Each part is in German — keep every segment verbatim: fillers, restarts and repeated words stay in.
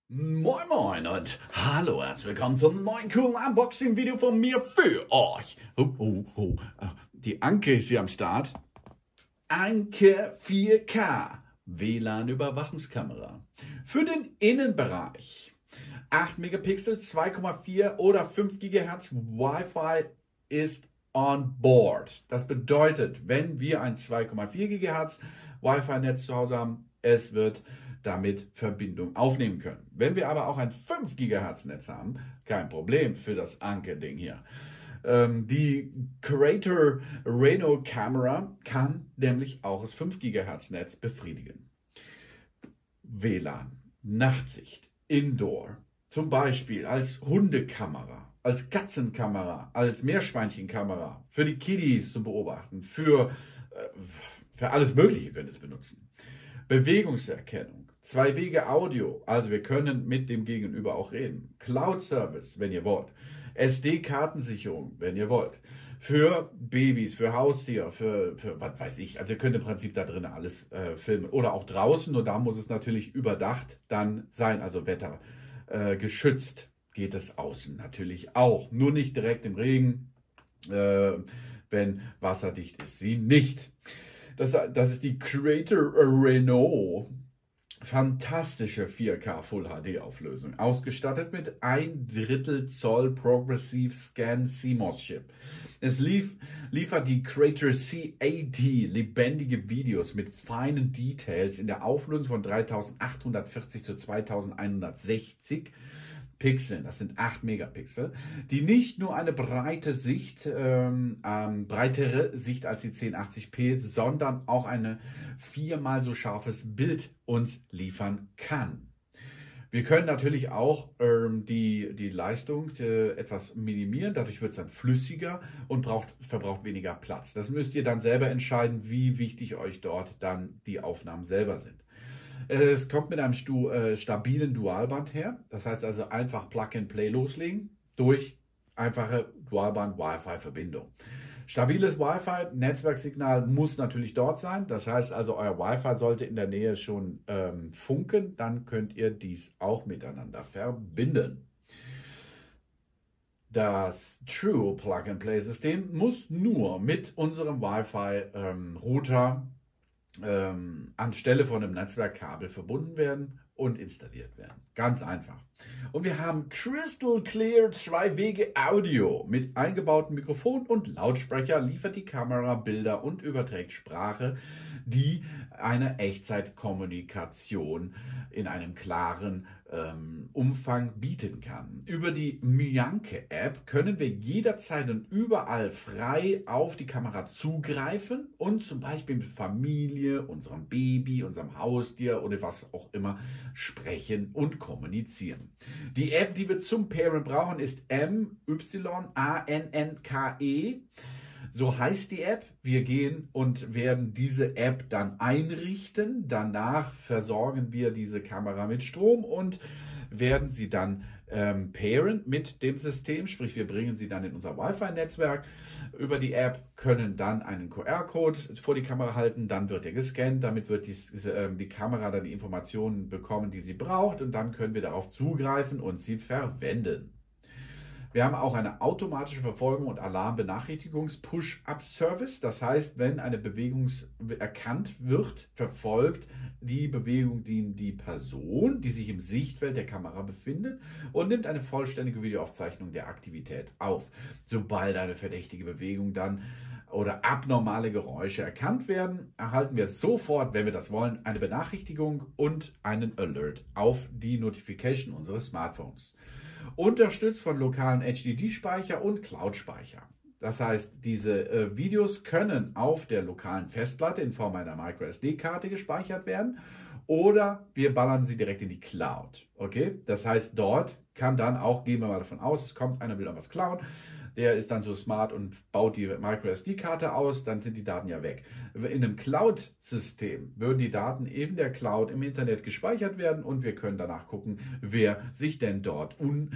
Moin Moin und hallo, herzlich willkommen zum neuen coolen Unboxing-Video von mir für euch. Oh, oh, oh. Die Anke ist hier am Start. Anke vier K W L A N-Überwachungskamera. Für den Innenbereich. acht Megapixel, zwei Komma vier oder fünf Gigahertz Wi-Fi ist on board. Das bedeutet, wenn wir ein zwei Komma vier Gigahertz Wi-Fi-Netz zu Hause haben, es wird damit Verbindung aufnehmen können. Wenn wir aber auch ein fünf Gigahertz Netz haben, kein Problem für das Anke-Ding hier. Ähm, die Creator Reno Kamera kann nämlich auch das fünf Gigahertz Netz befriedigen. W L A N, Nachtsicht, Indoor, zum Beispiel als Hundekamera, als Katzenkamera, als Meerschweinchenkamera, für die Kiddies zum Beobachten, für, äh, für alles Mögliche könnt ihr es benutzen. Bewegungserkennung, Zwei-Wege-Audio, also wir können mit dem Gegenüber auch reden. Cloud-Service, wenn ihr wollt. S D-Kartensicherung, wenn ihr wollt. Für Babys, für Haustiere, für, für was weiß ich. Also ihr könnt im Prinzip da drin alles äh, filmen. Oder auch draußen, nur da muss es natürlich überdacht dann sein, also Wetter äh, geschützt geht es außen natürlich auch. Nur nicht direkt im Regen, äh, wenn wasserdicht ist sie nicht. Das, das ist die Creator Reno. Fantastische vier K Full H D Auflösung. Ausgestattet mit ein Drittel Zoll Progressive Scan C M O S Chip. Es lief, liefert die Creator C A D lebendige Videos mit feinen Details in der Auflösung von dreitausendachthundertvierzig zu zweitausendeinhundertsechzig Pixeln, das sind acht Megapixel, die nicht nur eine breite Sicht, ähm, ähm, breitere Sicht als die zehn achtzig p, sondern auch ein viermal so scharfes Bild uns liefern kann. Wir können natürlich auch ähm, die, die Leistung äh, etwas minimieren, dadurch wird es dann flüssiger und braucht, verbraucht weniger Platz. Das müsst ihr dann selber entscheiden, wie wichtig euch dort dann die Aufnahmen selber sind. Es kommt mit einem stu äh, stabilen Dualband her. Das heißt also einfach Plug-and-Play loslegen durch einfache Dualband-Wi-Fi-Verbindung. Stabiles Wi-Fi, Netzwerksignal muss natürlich dort sein. Das heißt also, euer Wi-Fi sollte in der Nähe schon ähm, funken. Dann könnt ihr dies auch miteinander verbinden. Das True Plug-and-Play-System muss nur mit unserem Wi-Fi-Router ähm, Ähm, anstelle von einem Netzwerkkabel verbunden werden und installiert werden. Ganz einfach. Und wir haben Crystal Clear Zwei-Wege-Audio mit eingebautem Mikrofon und Lautsprecher, liefert die Kamera Bilder und überträgt Sprache, die eine Echtzeitkommunikation in einem klaren ähm, Umfang bieten kann. Über die Myanke-App können wir jederzeit und überall frei auf die Kamera zugreifen und zum Beispiel mit Familie, unserem Baby, unserem Haustier oder was auch immer sprechen und kommunizieren. Die App, die wir zum Pairen brauchen, ist M Y A N N K E. So heißt die App. Wir gehen und werden diese App dann einrichten. Danach versorgen wir diese Kamera mit Strom und werden sie dann ähm, pairen mit dem System. Sprich, wir bringen sie dann in unser Wi-Fi-Netzwerk. Über die App können dann einen Q R-Code vor die Kamera halten. Dann wird er gescannt. Damit wird die, äh, die Kamera dann die Informationen bekommen, die sie braucht. Und dann können wir darauf zugreifen und sie verwenden. Wir haben auch eine automatische Verfolgung und Alarm-Benachrichtigungs-Push-Up-Service. Das heißt, wenn eine Bewegung erkannt wird, verfolgt die Bewegung die, die Person, die sich im Sichtfeld der Kamera befindet und nimmt eine vollständige Videoaufzeichnung der Aktivität auf. Sobald eine verdächtige Bewegung dann oder abnormale Geräusche erkannt werden, erhalten wir sofort, wenn wir das wollen, eine Benachrichtigung und einen Alert auf die Notification unseres Smartphones. Unterstützt von lokalen H D D-Speicher und Cloud-Speicher. Das heißt, diese äh, Videos können auf der lokalen Festplatte in Form einer MicroSD-Karte gespeichert werden oder wir ballern sie direkt in die Cloud. Okay? Das heißt, dort kann dann auch, gehen wir mal davon aus, es kommt einer, will dann was klauen, der ist dann so smart und baut die MicroSD-Karte aus, dann sind die Daten ja weg. In einem Cloud-System würden die Daten in der Cloud im Internet gespeichert werden und wir können danach gucken, wer sich denn dort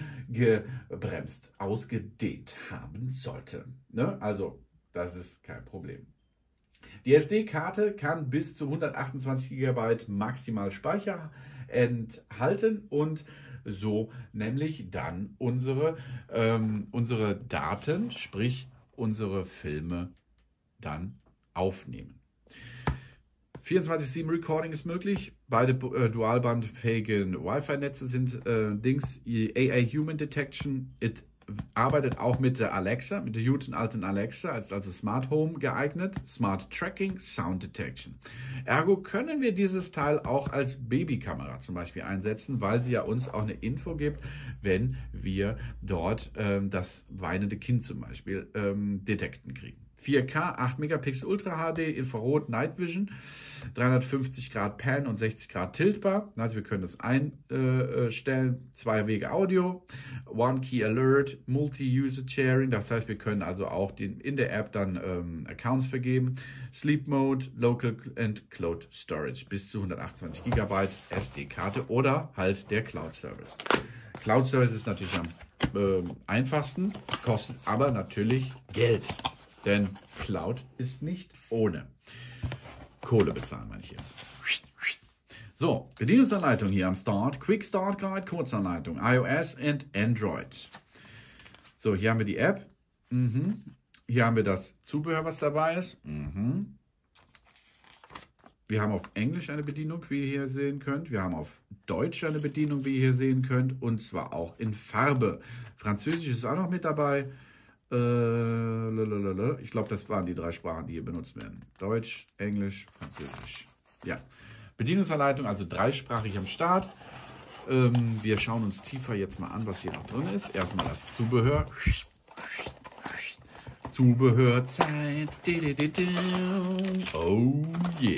ungebremst ausgedehnt haben sollte. Ne? Also, das ist kein Problem. Die S D-Karte kann bis zu hundertachtundzwanzig Gigabyte maximal Speicher enthalten und so nämlich dann unsere, ähm, unsere Daten, sprich unsere Filme dann aufnehmen. vierundzwanzig sieben Recording ist möglich. Beide äh, dualbandfähigen Wi-Fi-Netze sind äh, Dings. A I Human Detection. It arbeitet auch mit der Alexa, mit der guten alten Alexa, als also Smart Home geeignet. Smart Tracking, Sound Detection. Ergo können wir dieses Teil auch als Babykamera zum Beispiel einsetzen, weil sie ja uns auch eine Info gibt, wenn wir dort ähm, das weinende Kind zum Beispiel ähm, detekten kriegen. vier K, acht Megapixel Ultra H D, Infrarot, Night Vision, dreihundertfünfzig Grad Pan und sechzig Grad tiltbar. Also wir können das einstellen, zwei Wege Audio, One Key Alert, Multi-User Sharing, das heißt wir können also auch den, in der App dann ähm, Accounts vergeben, Sleep Mode, Local and Cloud Storage bis zu hundertachtundzwanzig Gigabyte S D-Karte oder halt der Cloud Service. Cloud Service ist natürlich am äh, einfachsten, kostet aber natürlich Geld. Denn Cloud ist nicht ohne. Kohle bezahlen, meine ich jetzt. So, Bedienungsanleitung hier am Start. Quick Start Guide, Kurzanleitung. iOS und Android. So, hier haben wir die App. Mhm. Hier haben wir das Zubehör, was dabei ist. Mhm. Wir haben auf Englisch eine Bedienung, wie ihr hier sehen könnt. Wir haben auf Deutsch eine Bedienung, wie ihr hier sehen könnt. Und zwar auch in Farbe. Französisch ist auch noch mit dabei. Ich glaube, das waren die drei Sprachen, die hier benutzt werden. Deutsch, Englisch, Französisch. Ja, Bedienungsanleitung, also dreisprachig am Start. Ähm, wir schauen uns tiefer jetzt mal an, was hier noch drin ist. Erstmal das Zubehör. Zubehörzeit. Oh yeah.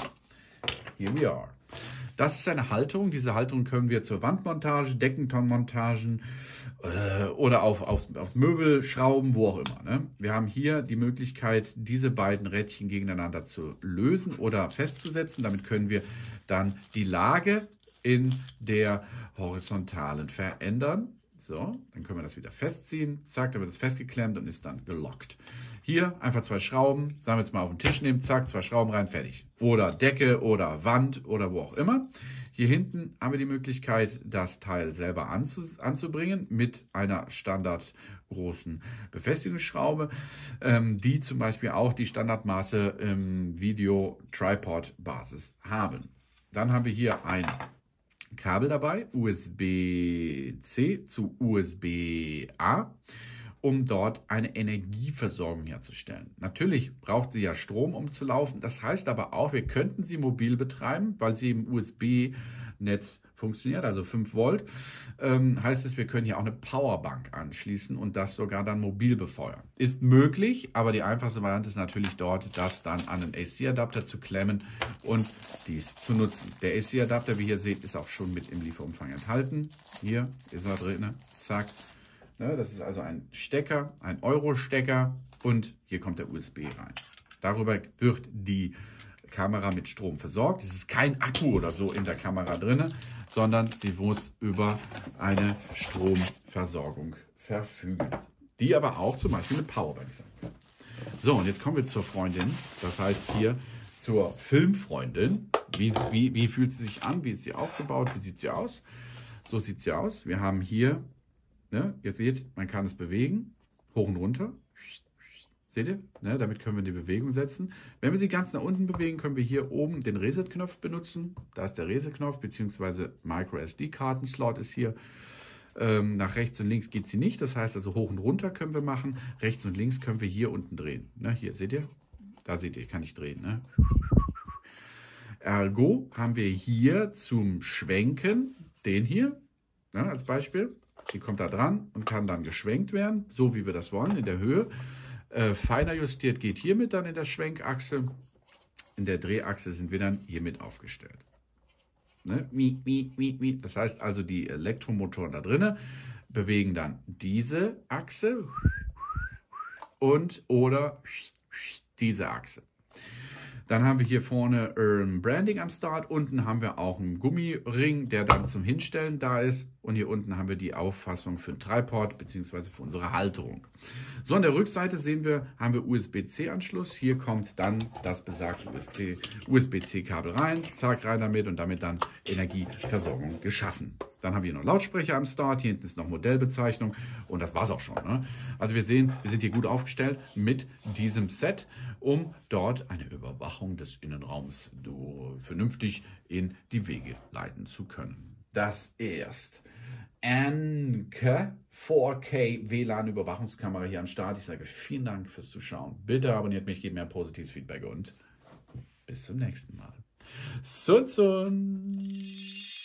Here we are. Das ist eine Haltung. Diese Haltung können wir zur Wandmontage, Deckentonmontagen äh, oder auf, auf, aufs Möbel schrauben, wo auch immer. Ne? Wir haben hier die Möglichkeit, diese beiden Rädchen gegeneinander zu lösen oder festzusetzen. Damit können wir dann die Lage in der Horizontalen verändern. So, dann können wir das wieder festziehen. Zack, dann wird es festgeklemmt und ist dann gelockt. Hier einfach zwei Schrauben, sagen wir jetzt mal auf den Tisch nehmen, zack, zwei Schrauben rein, fertig. Oder Decke oder Wand oder wo auch immer. Hier hinten haben wir die Möglichkeit, das Teil selber anzu, anzubringen mit einer standard großen Befestigungsschraube, ähm, die zum Beispiel auch die Standardmaße im Video-Tripod-Basis haben. Dann haben wir hier ein Kabel dabei, U S B C zu U S B A, um dort eine Energieversorgung herzustellen. Natürlich braucht sie ja Strom, um zu laufen. Das heißt aber auch, wir könnten sie mobil betreiben, weil sie im U S B-Netz funktioniert, also fünf Volt. Ähm, heißt es, wir können hier auch eine Powerbank anschließen und das sogar dann mobil befeuern. Ist möglich, aber die einfachste Variante ist natürlich dort, das dann an einen A C-Adapter zu klemmen und dies zu nutzen. Der A C-Adapter, wie ihr seht, ist auch schon mit im Lieferumfang enthalten. Hier ist er drin, zack. Ne, das ist also ein Stecker, ein Euro-Stecker und hier kommt der U S B rein. Darüber wird die Kamera mit Strom versorgt. Es ist kein Akku oder so in der Kamera drin, sondern sie muss über eine Stromversorgung verfügen, die aber auch zum Beispiel eine Powerbank sein kann. So, und jetzt kommen wir zur Freundin, das heißt hier zur Filmfreundin. Wie, wie, wie fühlt sie sich an? Wie ist sie aufgebaut? Wie sieht sie aus? So sieht sie aus. Wir haben hier, ne, ihr seht, man kann es bewegen, hoch und runter. Seht ihr? Ne, damit können wir die Bewegung setzen. Wenn wir sie ganz nach unten bewegen, können wir hier oben den Reset-Knopf benutzen. Da ist der Reset-Knopf, beziehungsweise Micro S D-Karten-Slot ist hier. Ähm, nach rechts und links geht sie nicht. Das heißt also hoch und runter können wir machen. Rechts und links können wir hier unten drehen. Ne, hier, seht ihr? Da seht ihr, kann ich drehen. Ne? Ergo haben wir hier zum Schwenken den hier, ne, als Beispiel. Die kommt da dran und kann dann geschwenkt werden, so wie wir das wollen, in der Höhe. Äh, feiner justiert geht hiermit dann in der Schwenkachse. In der Drehachse sind wir dann hiermit aufgestellt. Ne? Das heißt also, die Elektromotoren da drinnen bewegen dann diese Achse und oder diese Achse. Dann haben wir hier vorne ähm, Branding am Start. Unten haben wir auch einen Gummiring, der dann zum Hinstellen da ist. Und hier unten haben wir die Auffassung für ein Tripod bzw. für unsere Halterung. So, an der Rückseite sehen wir, haben wir U S B C Anschluss. Hier kommt dann das besagte U S B C Kabel rein, zack, rein damit und damit dann Energieversorgung geschaffen. Dann haben wir noch Lautsprecher am Start, hier hinten ist noch Modellbezeichnung und das war's auch schon. Ne? Also wir sehen, wir sind hier gut aufgestellt mit diesem Set, um dort eine Überwachung des Innenraums vernünftig in die Wege leiten zu können. Das ist Anker vier K W L A N-Überwachungskamera hier am Start. Ich sage vielen Dank fürs Zuschauen. Bitte abonniert mich, gebt mir ein positives Feedback und bis zum nächsten Mal. Sun Sun!